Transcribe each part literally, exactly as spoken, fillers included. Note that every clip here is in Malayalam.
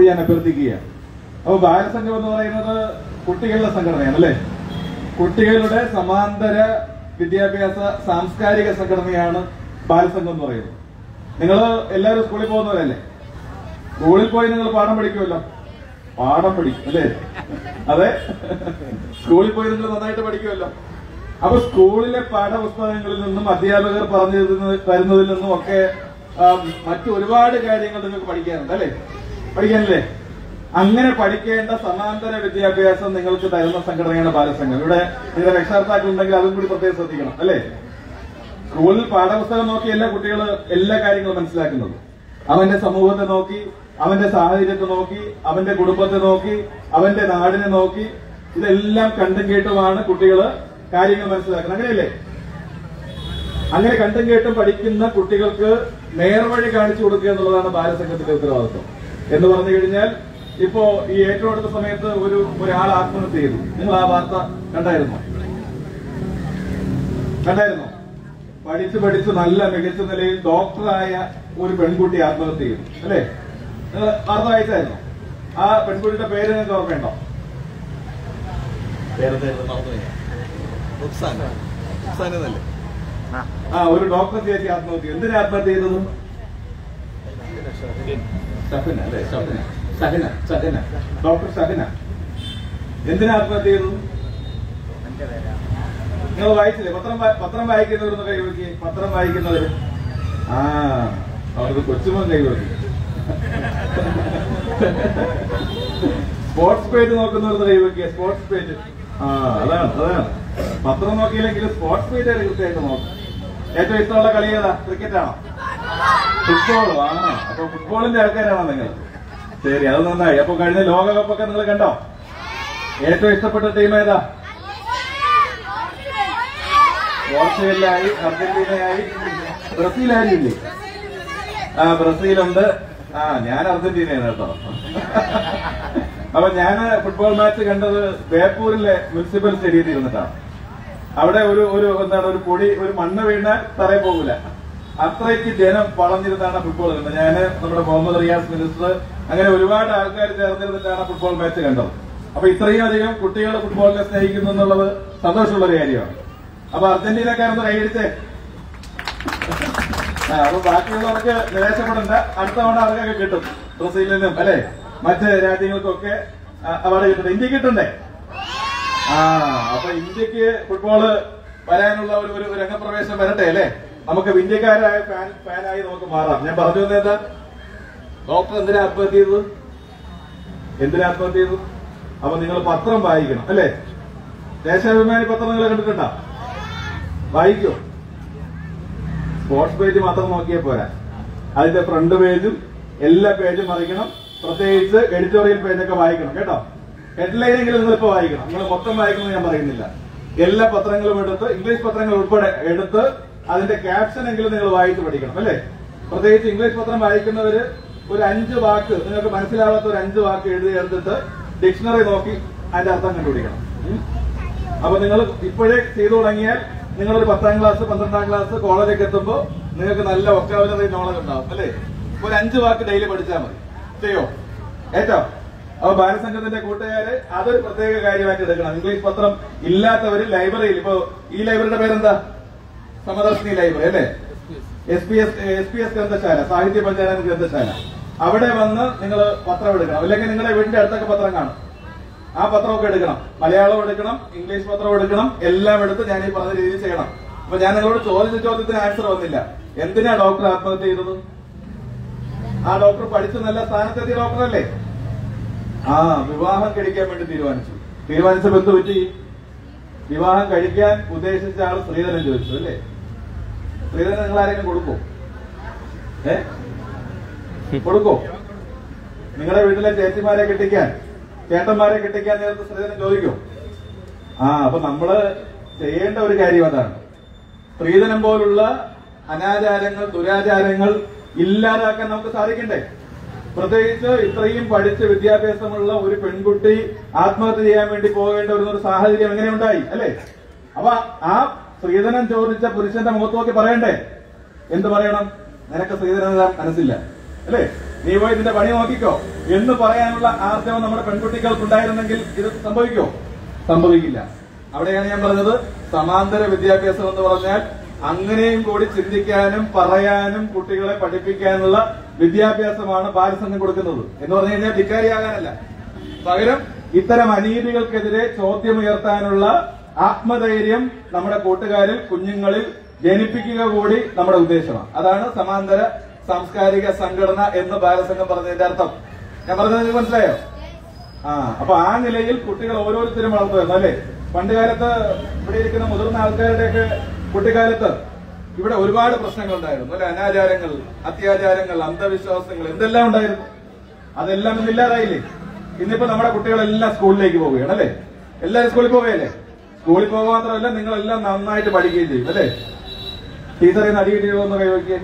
ഞാൻ അഭ്യർത്ഥിക്കുകയാണ്. അപ്പൊ ബാലസംഘം എന്ന് പറയുന്നത് കുട്ടികളുടെ സംഘടനയാണ് അല്ലെ. കുട്ടികളുടെ സമാന്തര വിദ്യാഭ്യാസ സാംസ്കാരിക സംഘടനയാണ് ബാലസംഘം എന്ന് പറയുന്നത്. നിങ്ങൾ എല്ലാവരും സ്കൂളിൽ പോകുന്നവരല്ലേ? സ്കൂളിൽ പോയി നിങ്ങൾ പാഠം പഠിക്കുമല്ലോ. പാഠം പഠിക്കും അല്ലേ? അതെ, സ്കൂളിൽ പോയി നിങ്ങൾ നന്നായിട്ട് പഠിക്കുമല്ലോ. അപ്പൊ സ്കൂളിലെ പാഠപുസ്തകങ്ങളിൽ നിന്നും അധ്യാപകർ പറഞ്ഞു തരുന്നതിൽ നിന്നും ഒക്കെ മറ്റു ഒരുപാട് കാര്യങ്ങൾ നിങ്ങൾക്ക് പഠിക്കാനുണ്ട് അല്ലേ? പഠിക്കാനല്ലേ? അങ്ങനെ പഠിക്കേണ്ട സമാന്തര വിദ്യാഭ്യാസം നിങ്ങൾക്ക് തരുന്ന സംഘടനയാണ് ബാലസംഘം. ഇവിടെ നിങ്ങളുടെ രക്ഷകർത്താക്കൾ ഉണ്ടെങ്കിൽ അതും കൂടി പ്രത്യേകം ശ്രദ്ധിക്കണം അല്ലേ? സ്കൂളിൽ പാഠപുസ്തകം നോക്കി എല്ലാ കുട്ടികളും എല്ലാ കാര്യങ്ങളും മനസ്സിലാക്കുന്നത്. അവന്റെ സമൂഹത്തെ നോക്കി, അവന്റെ സാഹചര്യത്തെ നോക്കി, അവന്റെ കുടുംബത്തെ നോക്കി, അവന്റെ നാടിനെ നോക്കി, ഇതെല്ലാം കണ്ടും കേട്ടുമാണ് കുട്ടികള് കാര്യങ്ങൾ മനസ്സിലാക്കുന്നത്. അങ്ങനെയല്ലേ? അങ്ങനെ കണ്ടും കേട്ടും പഠിക്കുന്ന കുട്ടികൾക്ക് നേർവഴി കാണിച്ചു കൊടുക്കുക എന്നുള്ളതാണ് ബാലസംഘത്തിന്റെ ഉത്തരവാദിത്വം. എന്ന് പറഞ്ഞു കഴിഞ്ഞാൽ ഇപ്പോ ഈ ഏറ്റവും അടുത്ത സമയത്ത് ഒരു ഒരാൾ ആത്മഹത്യ ചെയ്തു. നിങ്ങൾ ആ വാർത്ത കണ്ടായിരുന്നോ? കണ്ടായിരുന്നോ? പഠിച്ച് പഠിച്ച് നല്ല മികച്ച നിലയിൽ ഡോക്ടറായ ഒരു പെൺകുട്ടി ആത്മഹത്യ ചെയ്തു അല്ലേ? നിങ്ങൾ വാർത്ത വായിച്ചായിരുന്നോ? ആ പെൺകുട്ടിയുടെ പേര് നിങ്ങൾക്ക് ഓർമ്മയുണ്ടോ? ആ ഒരു ഡോക്ടർ ചേച്ചി ആത്മഹത്യ. എന്തിനാ ആത്മഹത്യ ചെയ്തത്? ഷഹന അല്ലെ? ഷഹന ഷഹന ഷഹന ഡോക്ടർ ഷഹന എന്തിനാ ആത്മഹത്യ ചെയ്തത്? നിങ്ങൾ വായിച്ചില്ലേ? പത്രം പത്രം വായിക്കുന്നവരൊന്ന് കൈവക്കി. പത്രം വായിക്കുന്നവര് ആ അവർക്ക് കൊച്ചുമോൻ കൈവക്കി. സ്പോർട്സ് പേജ് നോക്കുന്നവരൊന്ന് കൈവക്കിയ. സ്പോർട്സ് പേജ് ആ അതാണ് അതാണ് പത്രം നോക്കിയില്ലെങ്കിൽ സ്പോർട്സ് പേജ് കൃത്യമായിട്ട് നോക്കും. ഏറ്റവും ഇഷ്ടമുള്ള കളി ഏതാ? ക്രിക്കറ്റാണോ? ഫുട്ബോളോ? ആ അപ്പൊ ഫുട്ബോളിന്റെ ആൾക്കാരാണോ നിങ്ങൾ? ശരി, അത് നന്നായി. അപ്പൊ കഴിഞ്ഞ ലോകകപ്പൊക്കെ നിങ്ങൾ കണ്ടോ? ഏറ്റവും ഇഷ്ടപ്പെട്ട ടീം ഏതാ? പോർച്ചുഗലായി, അർജന്റീനയായി, ബ്രസീലായില്ലേ? ആ ബ്രസീലുണ്ട്. ആ ഞാൻ അർജന്റീനയാണ് കേട്ടോ. അപ്പൊ ഞാൻ ഫുട്ബോൾ മാച്ച് കണ്ടത് ബേപ്പൂരിലെ മുനിസിപ്പൽ സ്റ്റേഡിയത്തിൽ ഇരുന്നിട്ടാണ്. അവിടെ ഒരു ഒരു എന്താണ് ഒരു പൊടി ഒരു മണ്ണ് വീണാൽ തറയിൽ പോകില്ല. അത്രയ്ക്ക് ജനം വളഞ്ഞിരുന്നാണ് ഫുട്ബോൾ കണ്ടത്. ഞാൻ നമ്മുടെ മുഹമ്മദ് റിയാസ് മിനിസ്റ്റർ അങ്ങനെ ഒരുപാട് ആൾക്കാർ ചേർന്നിരുന്നിട്ടാണ് ഫുട്ബോൾ മാച്ച് കണ്ടത്. അപ്പൊ ഇത്രയും അധികം കുട്ടികൾ ഫുട്ബോളിനെ സ്നേഹിക്കുന്നു എന്നുള്ളത് സന്തോഷമുള്ള ഒരു കാര്യമാണ്. അപ്പൊ അർജന്റീനക്കാരൊന്ന് കൈയടിച്ചേ. ആ അപ്പൊ ബാക്കിയുള്ളവർക്ക് നിരാശപ്പെടേണ്ട. അടുത്ത തവണ അവർക്കൊക്കെ കിട്ടും. ബ്രസീലിനും അല്ലെ മറ്റ് രാജ്യങ്ങൾക്കൊക്കെ അവാർഡ് കിട്ടട്ടെ. ഇന്ത്യ കിട്ടണ്ടേ? ആ അപ്പൊ ഇന്ത്യക്ക് ഫുട്ബോള് വരാനുള്ള ഒരു ഒരു രംഗപ്രവേശം വരട്ടെ അല്ലെ? നമുക്ക് ഇന്ത്യക്കാരായ ഫാൻ ഫാനായി നമുക്ക് മാറാം. ഞാൻ പറഞ്ഞു വന്നേതാ? ഡോക്ടർ എന്തിനാ ആത്മഹത്യ ചെയ്തത്? എന്തിനാ ആത്മഹത്യ ചെയ്തത്? അപ്പൊ നിങ്ങൾ പത്രം വായിക്കണം അല്ലെ? ദേശാഭിമാനി പത്രം നിങ്ങൾ കണ്ടിട്ടുണ്ടോ? വായിക്കോ? സ്പോർട്സ് പേജ് മാത്രം നോക്കിയാൽ പോരാ. അതിന്റെ ഫ്രണ്ട് പേജും എല്ലാ പേജും മറിക്കണം. പ്രത്യേകിച്ച് എഡിറ്റോറിയൽ പേജൊക്കെ വായിക്കണം കേട്ടോ. ഹെഡ്ലൈനെങ്കിലും നിങ്ങൾ ഇപ്പൊ വായിക്കണം. നിങ്ങൾ മൊത്തം വായിക്കണം ഞാൻ പറയുന്നില്ല. എല്ലാ പത്രങ്ങളും എടുത്ത്, ഇംഗ്ലീഷ് പത്രങ്ങൾ ഉൾപ്പെടെ എടുത്ത് അതിന്റെ ക്യാപ്ഷൻ എങ്കിലും നിങ്ങൾ വായിച്ച് പഠിക്കണം അല്ലെ? പ്രത്യേകിച്ച് ഇംഗ്ലീഷ് പത്രം വായിക്കുന്നവര് ഒരു അഞ്ച് വാക്ക്, നിങ്ങൾക്ക് മനസ്സിലാവാത്ത ഒരു അഞ്ച് വാക്ക് എഴുതി എടുത്തിട്ട് ഡിക്ഷണറി നോക്കി അതിന്റെ അർത്ഥം കണ്ടുപിടിക്കണം. അപ്പൊ നിങ്ങൾ ഇപ്പോഴേ ചെയ്തു തുടങ്ങിയാൽ നിങ്ങളൊരു പത്താം ക്ലാസ് പന്ത്രണ്ടാം ക്ലാസ് കോളേജൊക്കെ എത്തുമ്പോൾ നിങ്ങൾക്ക് നല്ല വൊക്കാബുലറി നോളജ് ഉണ്ടാവും അല്ലെ? ഒരു അഞ്ച് വാക്ക് ഡെയിലി പഠിച്ചാൽ മതി. ചെയ്യോ? ഏറ്റോ? അപ്പൊ ബാലസംഘത്തിന്റെ കൂട്ടുകാര് അതൊരു പ്രത്യേക കാര്യമായിട്ട് എടുക്കണം. ഇംഗ്ലീഷ് പത്രം ഇല്ലാത്തവര് ലൈബ്രറിയിൽ, ഇപ്പൊ ഈ ലൈബ്രറിയുടെ പേരെന്താ? സമദർശിനി ലൈബ്രറി അല്ലെ? S P S S P S ഗ്രന്ഥശാല, സാഹിത്യ പഞ്ചായത്ത് ഗ്രന്ഥശാല. അവിടെ വന്ന് നിങ്ങൾ പത്രം എടുക്കണം. അല്ലെങ്കിൽ നിങ്ങളുടെ വീടിന്റെ അടുത്തൊക്കെ പത്രം കാണും. ആ പത്രമൊക്കെ എടുക്കണം. മലയാളം എടുക്കണം, ഇംഗ്ലീഷ് പത്രം എടുക്കണം. എല്ലാം എടുത്ത് ഞാൻ ഈ പറഞ്ഞ രീതിയിൽ ചെയ്യണം. അപ്പൊ ഞാൻ നിങ്ങളോട് ചോദിച്ച ചോദ്യത്തിന് ആൻസർ വന്നില്ല. എന്തിനാ ഡോക്ടർ ആത്മഹത്യ ചെയ്തത്? ആ ഡോക്ടർ പഠിച്ച് നല്ല സ്ഥാനത്തെത്തിയ ഡോക്ടറല്ലേ? ആ വിവാഹം കഴിക്കാൻ വേണ്ടി തീരുമാനിച്ചു. തീരുമാനിച്ചപ്പോ എന്ത് പറ്റി? വിവാഹം കഴിക്കാൻ ഉദ്ദേശിച്ച ആൾ സ്ത്രീധനം ചോദിച്ചു അല്ലേ? സ്ത്രീധനം നിങ്ങൾ ആരെങ്കിലും കൊടുക്കോ? ഏ കൊടുക്കോ? നിങ്ങളുടെ വീട്ടിലെ ചേച്ചിമാരെ കെട്ടിക്കാൻ, ചേട്ടന്മാരെ കെട്ടിക്കാൻ നേരത്തെ സ്ത്രീധനം ചോദിക്കോ? ആ അപ്പൊ നമ്മള് ചെയ്യേണ്ട ഒരു കാര്യം അതാണ്. സ്ത്രീധനം പോലുള്ള അനാചാരങ്ങൾ, ദുരാചാരങ്ങൾ ഇല്ലാതാക്കാൻ നമുക്ക് സാധിക്കണ്ടേ? പ്രത്യേകിച്ച് ഇത്രയും പഠിച്ച് വിദ്യാഭ്യാസമുള്ള ഒരു പെൺകുട്ടി ആത്മഹത്യ ചെയ്യാൻ വേണ്ടി പോകേണ്ട ഒരു സാഹചര്യം എങ്ങനെ ഉണ്ടായി അല്ലെ? അപ്പൊ ആ സ്ത്രീധനം ചോദിച്ച പുരുഷന്റെ മുഖത്ത് നോക്കി പറയണ്ടേ? എന്ത് പറയണം? നിനക്ക് സ്ത്രീധനം മനസ്സില്ല അല്ലെ? നീ പോയി ഇതിന്റെ പണി നോക്കിക്കോ. എന്ന് പറയാനുള്ള ആർജവം നമ്മുടെ പെൺകുട്ടികൾക്കുണ്ടായിരുന്നെങ്കിൽ ഇത് സംഭവിക്കുമോ? സംഭവിക്കില്ല. അവിടെയാണ് ഞാൻ പറഞ്ഞത് സമാന്തര വിദ്യാഭ്യാസം എന്ന് പറഞ്ഞാൽ അങ്ങനെയും കൂടി ചിന്തിക്കാനും പറയാനും കുട്ടികളെ പഠിപ്പിക്കാനുള്ള വിദ്യാഭ്യാസമാണ് ബാലസംഘം കൊടുക്കുന്നത്. എന്ന് പറഞ്ഞു കഴിഞ്ഞാൽ ധിക്കാരിയാകാനല്ല, പകരം ഇത്തരം അനീതികൾക്കെതിരെ ചോദ്യമുയർത്താനുള്ള ആത്മധൈര്യം നമ്മുടെ കൂട്ടുകാരിൽ, കുഞ്ഞുങ്ങളിൽ ജനിപ്പിക്കുക കൂടി നമ്മുടെ ഉദ്ദേശമാണ്. അതാണ് സമാന്തര സാംസ്കാരിക സംഘടന എന്ന് ബാലസംഘം പറഞ്ഞതിന്റെ അർത്ഥം. ഞാൻ പറഞ്ഞത് നിങ്ങൾക്ക് മനസ്സിലായോ? ആ അപ്പൊ ആ നിലയിൽ കുട്ടികൾ ഓരോരുത്തരും വളർന്നു വരുന്നു അല്ലെ. പണ്ട് കാലത്ത് ഇവിടെ ഇരിക്കുന്ന മുതിർന്ന ആൾക്കാരുടെയൊക്കെ കുട്ടിക്കാലത്ത് ഇവിടെ ഒരുപാട് പ്രശ്നങ്ങൾ ഉണ്ടായിരുന്നു അല്ലെ. അനാചാരങ്ങൾ, അത്യാചാരങ്ങൾ, അന്ധവിശ്വാസങ്ങൾ എന്തെല്ലാം ഉണ്ടായിരുന്നു. അതെല്ലാം ഇന്നില്ലാതായില്ലേ. ഇന്നിപ്പോ നമ്മുടെ കുട്ടികളെല്ലാം സ്കൂളിലേക്ക് പോവുകയാണ് അല്ലെ. എല്ലാവരും സ്കൂളിൽ പോവുകയല്ലേ. സ്കൂളിൽ പോകുക മാത്രമല്ല, നിങ്ങളെല്ലാം നന്നായിട്ട് പഠിക്കുകയും ചെയ്യും അല്ലെ. ടീച്ചറെ അടി കിട്ടിയോന്ന് കൈവയ്ക്കുക,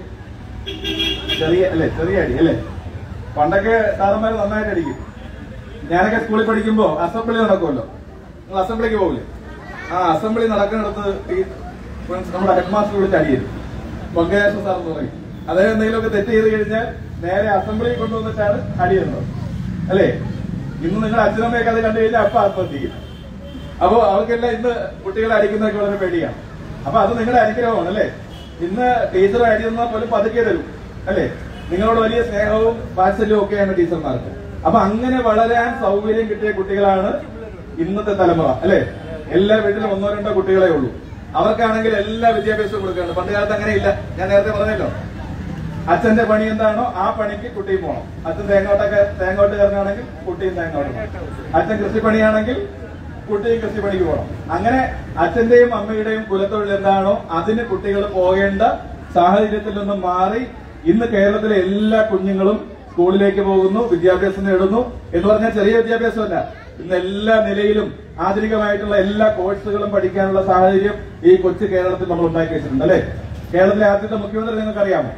ചെറിയ അല്ലെ, ചെറിയ അടി അല്ലെ. പണ്ടൊക്കെ സാറന്മാർ നന്നായിട്ട് അടിക്കും. ഞാനൊക്കെ സ്കൂളിൽ പഠിക്കുമ്പോ അസംബ്ലി നടക്കുമല്ലോ. നിങ്ങൾ അസംബ്ലിക്ക് പോകില്ലേ? ആ അസംബ്ലി നടക്കുന്നിടത്ത് നമ്മുടെ ഹെഡ് മാസ്റ്റർ വിളിച്ച് അടിയിരുന്നു. പൊങ്കരാശ സാർ എന്ന് പറയും. അദ്ദേഹം എന്തെങ്കിലുമൊക്കെ തെറ്റ് ചെയ്ത് കഴിഞ്ഞാൽ നേരെ അസംബ്ലിയിൽ കൊണ്ടുവന്നിട്ടാണ് അടിയുന്നത് അല്ലെ. ഇന്ന് നിങ്ങളുടെ അച്ഛനമ്മയൊക്കെ അത് കണ്ടു കഴിഞ്ഞാൽ അപ്പൊ ആത്മഹത്യ. അപ്പോ അവർക്കെല്ലാം ഇന്ന് കുട്ടികളെ അടിക്കുന്നതൊക്കെ വളരെ പേടിയാണ്. അപ്പൊ അത് നിങ്ങളുടെ അനുഗ്രഹമാണ് അല്ലെ. ഇന്ന് ടീച്ചർ അടിയുന്ന പോലും പതുക്കെ തരും അല്ലെ. നിങ്ങളോട് വലിയ സ്നേഹവും വാത്സല്യവും ഒക്കെയാണ് ടീച്ചർമാർക്ക്. അപ്പൊ അങ്ങനെ വളരാൻ സൗകര്യം കിട്ടിയ കുട്ടികളാണ് ഇന്നത്തെ തലമുറ അല്ലെ. എല്ലാ വീട്ടിലും ഒന്നോ രണ്ടോ കുട്ടികളെ ഉള്ളൂ. അവർക്കാണെങ്കിൽ എല്ലാ വിദ്യാഭ്യാസവും കൊടുക്കുകയാണ്. പണ്ട് കാലത്ത് അങ്ങനെയില്ല. ഞാൻ നേരത്തെ പറഞ്ഞല്ലോ, അച്ഛന്റെ പണി എന്താണോ ആ പണിക്ക് കുട്ടിയും പോകണം. അച്ഛൻ തേങ്ങോട്ടൊക്കെ തേങ്ങോട്ടുകാരനാണെങ്കിൽ കുട്ടിയും തേങ്ങോട്ട്, അച്ഛൻ കൃഷിപ്പണിയാണെങ്കിൽ കുട്ടിയും കൃഷിപ്പണിക്ക് പോകണം. അങ്ങനെ അച്ഛന്റെയും അമ്മയുടെയും കുലത്തൊഴിൽ എന്താണോ അതിന് കുട്ടികൾ പോകേണ്ട സാഹചര്യത്തിൽ നിന്നും മാറി ഇന്ന് കേരളത്തിലെ എല്ലാ കുഞ്ഞുങ്ങളും സ്കൂളിലേക്ക് പോകുന്നു, വിദ്യാഭ്യാസം നേടുന്നു. എന്ന് പറഞ്ഞാൽ ചെറിയ വിദ്യാഭ്യാസമല്ല, ഇന്ന് എല്ലാ നിലയിലും ആധുനികമായിട്ടുള്ള എല്ലാ കോഴ്സുകളും പഠിക്കാനുള്ള സാഹചര്യം ഈ കൊച്ചു കേരളത്തിൽ നമ്മൾ ഉണ്ടാക്കി വെച്ചിട്ടുണ്ട് അല്ലെ. കേരളത്തിലെ ആദ്യത്തെ മുഖ്യമന്ത്രി നിങ്ങൾക്ക് അറിയാമോ?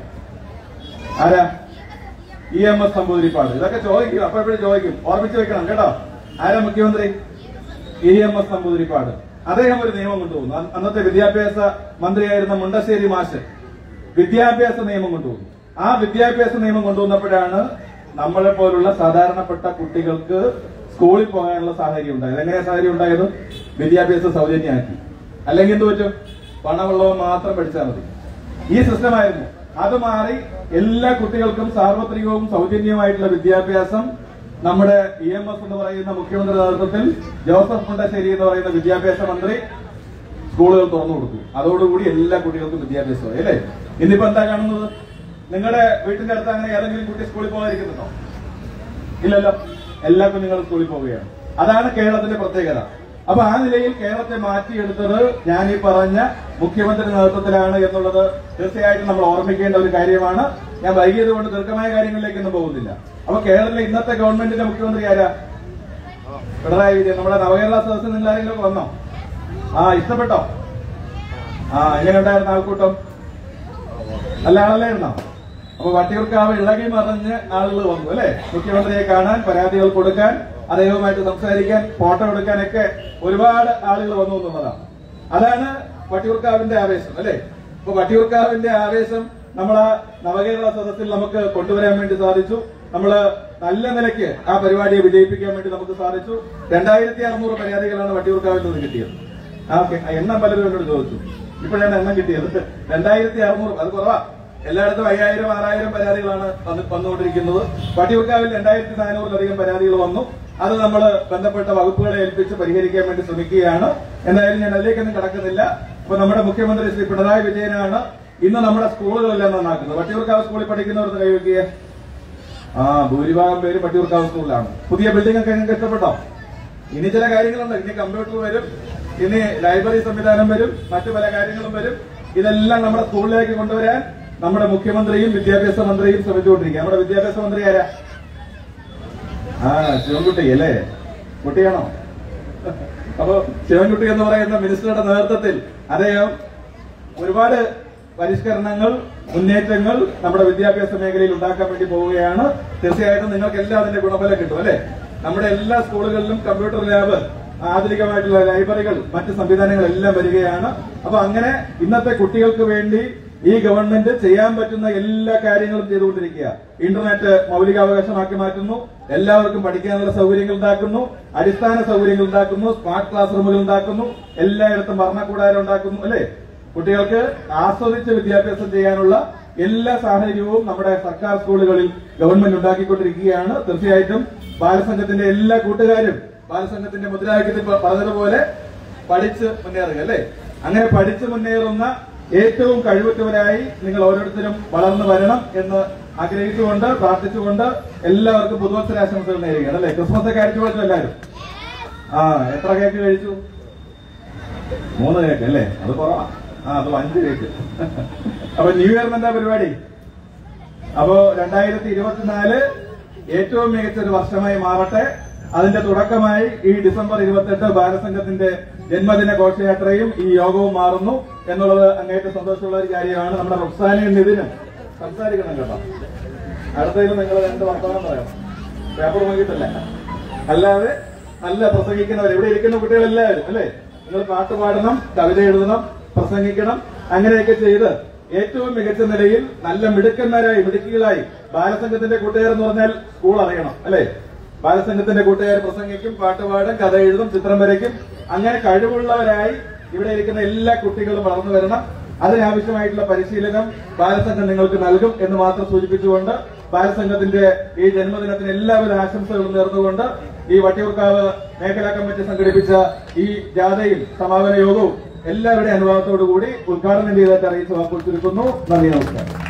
ആരാ? E M S Namboodiripad. ഇതൊക്കെ ചോദിക്കും, അപ്പോഴപ്പോഴും ചോദിക്കും, ഓർമ്മിച്ചു വെക്കണം കേട്ടോ. ആരാ മുഖ്യമന്ത്രി? E M S Namboodiripad. അദ്ദേഹം ഒരു നിയമം കൊണ്ടുപോകുന്നു. അന്നത്തെ വിദ്യാഭ്യാസ മന്ത്രിയായിരുന്ന മുണ്ടശ്ശേരി മാഷ് വിദ്യാഭ്യാസ നിയമം കൊണ്ടുപോകുന്നു. ആ വിദ്യാഭ്യാസ നിയമം കൊണ്ടുവന്നപ്പോഴാണ് നമ്മളെ പോലുള്ള സാധാരണപ്പെട്ട കുട്ടികൾക്ക് സ്കൂളിൽ പോകാനുള്ള സാഹചര്യം ഉണ്ടായത്. എങ്ങനെയാ സാഹചര്യം ഉണ്ടായത്? വിദ്യാഭ്യാസ സൗജന്യമാക്കി. അല്ലെങ്കിൽ എന്ത് പറ്റും? പണമുള്ളവൻ മാത്രം പഠിച്ചാൽ മതി. ഈ സിസ്റ്റമായിരുന്നു. അത് മാറി എല്ലാ കുട്ടികൾക്കും സാർവത്രികവും സൗജന്യമായിട്ടുള്ള വിദ്യാഭ്യാസം നമ്മുടെ ഇ എം എസ് എന്ന് പറയുന്ന മുഖ്യമന്ത്രി നേതൃത്വത്തിൽ ജോസഫ് മുണ്ടശ്ശേരി എന്ന് പറയുന്ന വിദ്യാഭ്യാസ മന്ത്രി സ്കൂളുകൾ തുറന്നു കൊടുത്തു. അതോടുകൂടി എല്ലാ കുട്ടികൾക്കും വിദ്യാഭ്യാസമായി അല്ലേ. ഇന്നിപ്പോ എന്താ കാണുന്നത്? നിങ്ങളുടെ വീട്ടിന്റെ അടുത്ത് അങ്ങനെ ഏതെങ്കിലും കുട്ടി സ്കൂളിൽ പോകാതിരിക്കുന്നുണ്ടോ? ഇല്ലല്ലോ. എല്ലാ കുഞ്ഞുങ്ങളും സ്കൂളിൽ പോവുകയാണ്. അതാണ് കേരളത്തിന്റെ പ്രത്യേകത. അപ്പൊ ആ നിലയിൽ കേരളത്തെ മാറ്റിയെടുത്തത് ഞാൻ ഈ പറഞ്ഞ മുഖ്യമന്ത്രി നേതൃത്വത്തിലാണ് എന്നുള്ളത് തീർച്ചയായിട്ടും നമ്മൾ ഓർമ്മിക്കേണ്ട ഒരു കാര്യമാണ്. ഞാൻ വൈകിയത് കൊണ്ട് ദീർഘമായ കാര്യങ്ങളിലേക്കൊന്നും പോകുന്നില്ല. അപ്പൊ കേരളത്തിലെ ഇന്നത്തെ ഗവൺമെന്റിന്റെ മുഖ്യമന്ത്രി ആരാ? പിണറായി വിജയൻ. നമ്മുടെ നവകേരള സദസ്സിൽ നിങ്ങൾ ആരെങ്കിലും വന്നോ? ആ ഇഷ്ടപ്പെട്ടോ? ആ എങ്ങനെ ഉണ്ടായിരുന്ന ആൾക്കൂട്ടം? നല്ല ആളല്ലേ ഇരുന്നോ? അപ്പൊ വട്ടിയൂർക്കാവ് ഇളകി മറിഞ്ഞ് ആളുകൾ വന്നു അല്ലെ. മുഖ്യമന്ത്രിയെ കാണാൻ, പരാതികൾ കൊടുക്കാൻ, അദ്ദേഹവുമായിട്ട് സംസാരിക്കാൻ, ഫോട്ടോ എടുക്കാനൊക്കെ ഒരുപാട് ആളുകൾ വന്നു എന്നുള്ളതാണ്. അതാണ് വട്ടിയൂർക്കാവിന്റെ ആവേശം അല്ലെ. അപ്പൊ വട്ടിയൂർക്കാവിന്റെ ആവേശം നമ്മളെ നവകേരള സദസ്സിൽ നമുക്ക് കൊണ്ടുവരാൻ വേണ്ടി സാധിച്ചു. നമ്മള് നല്ല നിലയ്ക്ക് ആ പരിപാടിയെ വിജയിപ്പിക്കാൻ വേണ്ടി നമുക്ക് സാധിച്ചു. രണ്ടായിരത്തി അറുന്നൂറ് പരാതികളാണ് വട്ടിയൂർക്കാവിൽ നിന്ന് കിട്ടിയത്. ആ എണ്ണം പലരും എന്നോട് ചോദിച്ചു. ഇപ്പോഴാണ് എണ്ണം കിട്ടിയത്. രണ്ടായിരത്തി അറുന്നൂറ് അത് കുറവാ. എല്ലായിടത്തും അയ്യായിരം ആറായിരം പരാതികളാണ് വന്നുകൊണ്ടിരിക്കുന്നത്. വട്ടിയൂർക്കാവിൽ രണ്ടായിരത്തി നാനൂറിലധികം പരാതികൾ വന്നു. അത് നമ്മൾ ബന്ധപ്പെട്ട വകുപ്പുകളെ ഏൽപ്പിച്ച് പരിഹരിക്കാൻ വേണ്ടി ശ്രമിക്കുകയാണ്. എന്തായാലും ഞാൻ അതിലേക്കൊന്നും കടക്കുന്നില്ല. അപ്പൊ നമ്മുടെ മുഖ്യമന്ത്രി ശ്രീ പിണറായി വിജയനാണ് ഇന്ന് നമ്മുടെ സ്കൂളുകളെല്ലാം നന്നാക്കുന്നത്. വട്ടിയൂർക്കാവ് സ്കൂളിൽ പഠിക്കുന്നവർക്ക് കൈവയ്ക്കുക. ആ ഭൂരിഭാഗം പേര് വട്ടിയൂർക്കാവ് സ്കൂളിലാണ്. പുതിയ ബിൽഡിംഗ് ഒക്കെ നിങ്ങൾക്ക് ഇഷ്ടപ്പെട്ടോ? ഇനി ചില കാര്യങ്ങളുണ്ട്. ഇനി കമ്പ്യൂട്ടർ വരും, ഇനി ലൈബ്രറി സംവിധാനം വരും, മറ്റു പല കാര്യങ്ങളും വരും. ഇതെല്ലാം നമ്മുടെ സ്കൂളിലേക്ക് കൊണ്ടുവരാൻ നമ്മുടെ മുഖ്യമന്ത്രിയും വിദ്യാഭ്യാസ മന്ത്രിയും ശ്രമിച്ചുകൊണ്ടിരിക്കുക. നമ്മുടെ വിദ്യാഭ്യാസ മന്ത്രി ആരാ? ആ ശിവൻകുട്ടി അല്ലേ. കുട്ടിയാണോ? അപ്പൊ ശിവൻകുട്ടി എന്ന് പറയുന്ന മിനിസ്റ്ററുടെ നേതൃത്വത്തിൽ അദ്ദേഹം ഒരുപാട് പരിഷ്കരണങ്ങൾ, മുന്നേറ്റങ്ങൾ നമ്മുടെ വിദ്യാഭ്യാസ മേഖലയിൽ ഉണ്ടാക്കാൻ വേണ്ടി പോവുകയാണ്. തീർച്ചയായിട്ടും നിങ്ങൾക്ക് എല്ലാം അതിന്റെ ഗുണഫലം കിട്ടും അല്ലെ. നമ്മുടെ എല്ലാ സ്കൂളുകളിലും കമ്പ്യൂട്ടർ ലാബ്, ആധുനികമായിട്ടുള്ള ലൈബ്രറികൾ, മറ്റ് സംവിധാനങ്ങൾ എല്ലാം വരികയാണ്. അപ്പൊ അങ്ങനെ ഇന്നത്തെ കുട്ടികൾക്ക് വേണ്ടി ഈ ഗവൺമെന്റ് ചെയ്യാൻ പറ്റുന്ന എല്ലാ കാര്യങ്ങളും ചെയ്തുകൊണ്ടിരിക്കുക. ഇന്റർനെറ്റ് മൗലികാവകാശമാക്കി മാറ്റുന്നു, എല്ലാവർക്കും പഠിക്കാനുള്ള സൗകര്യങ്ങൾ ഉണ്ടാക്കുന്നു, അടിസ്ഥാന സൗകര്യങ്ങൾ ഉണ്ടാക്കുന്നു, സ്മാർട്ട് ക്ലാസ് റൂമുകൾ ഉണ്ടാക്കുന്നു, എല്ലായിടത്തും ഭരണകൂടാരം ഉണ്ടാക്കുന്നു. അല്ലെ, കുട്ടികൾക്ക് ആസ്വദിച്ച് വിദ്യാഭ്യാസം ചെയ്യാനുള്ള എല്ലാ സാഹചര്യവും നമ്മുടെ സർക്കാർ സ്കൂളുകളിൽ ഗവൺമെന്റ് ഉണ്ടാക്കിക്കൊണ്ടിരിക്കുകയാണ്. തീർച്ചയായിട്ടും ബാലസംഘത്തിന്റെ എല്ലാ കൂട്ടുകാരും ബാലസംഘത്തിന്റെ മുദ്രാവാക്യത്തിൽ പറഞ്ഞതുപോലെ പഠിച്ച് മുന്നേറുക. അല്ലെ, അങ്ങനെ പഠിച്ച് മുന്നേറുന്ന ഏറ്റവും കഴിവുറ്റവരായി നിങ്ങൾ ഓരോരുത്തരും വളർന്നു വരണം എന്ന് ആഗ്രഹിച്ചുകൊണ്ട് പ്രാർത്ഥിച്ചുകൊണ്ട് എല്ലാവർക്കും പുതുവത്സരാശംസകൾ നേരുകയാണ്. അല്ലെ, ക്രിസ്മസ് ഒക്കെ അടിച്ചു കൊടുത്തു എല്ലാവരും. ആ എത്ര കേക്ക് കഴിച്ചു? മൂന്ന് കേക്ക് അല്ലേ? അത് കുറവാ. ആ അത് അഞ്ച് കേക്ക്. അപ്പൊ ന്യൂ ഇയറിന് എന്താ പരിപാടി? അപ്പോ രണ്ടായിരത്തി ഇരുപത്തിനാല് ഏറ്റവും മികച്ചൊരു വർഷമായി മാറട്ടെ. അതിന്റെ തുടക്കമായി ഈ ഡിസംബർ ഇരുപത്തെട്ട് ബാലസംഘത്തിന്റെ ജന്മദിന ഘോഷയാത്രയും ഈ യോഗവും മാറുന്നു എന്നുള്ളത് അങ്ങേറ്റം സന്തോഷമുള്ള ഒരു കാര്യമാണ്. നമ്മുടെ റുക്സാനയും നിതിനും സംസാരിക്കണം കേട്ടോ. അടുത്തതിൽ നിങ്ങൾ രണ്ട് വർത്തമാനം പറയണം, പേപ്പർ നോക്കിയിട്ടല്ല. അല്ലാതെ നല്ല പ്രസംഗിക്കുന്നവർ ഇവിടെ ഇരിക്കുന്ന കുട്ടികളെല്ലാവരും അല്ലെ, നിങ്ങൾ പാട്ട് പാടണം, കവിത എഴുതണം, പ്രസംഗിക്കണം. അങ്ങനെയൊക്കെ ചെയ്ത് ഏറ്റവും മികച്ച നിലയിൽ നല്ല മിടുക്കന്മാരായി മിടുക്കികളായി ബാലസംഘത്തിന്റെ കൂട്ടുകാർ എന്ന് പറഞ്ഞാൽ സ്കൂൾ അറിയണം അല്ലെ. ബാലസംഘത്തിന്റെ കൂട്ടുകാർ പ്രസംഗിക്കും, പാട്ടുപാടും, കഥ എഴുതും, ചിത്രം വരയ്ക്കും. അങ്ങനെ കഴിവുള്ളവരായി ഇവിടെ ഇരിക്കുന്ന എല്ലാ കുട്ടികളും വളർന്നു വരണം. അതിനാവശ്യമായിട്ടുള്ള പരിശീലനം ബാലസംഘം നിങ്ങൾക്ക് നൽകും എന്ന് മാത്രം സൂചിപ്പിച്ചുകൊണ്ട് ബാലസംഘത്തിന്റെ ഈ ജന്മദിനത്തിന് എല്ലാവിധ ആശംസകളും നേർന്നുകൊണ്ട് ഈ വട്ടിയൂർക്കാവ് മേഖലാ കമ്മിറ്റി സംഘടിപ്പിച്ച ഈ ജാഥയും സമാപന യോഗവും എല്ലാവരുടെയും അനുഭവത്തോടുകൂടി ഉദ്ഘാടനം ചെയ്തിട്ട് അറിയിച്ച് വാക്കുകൾ ചുരുക്കുന്നു. നന്ദി, നമസ്കാരം.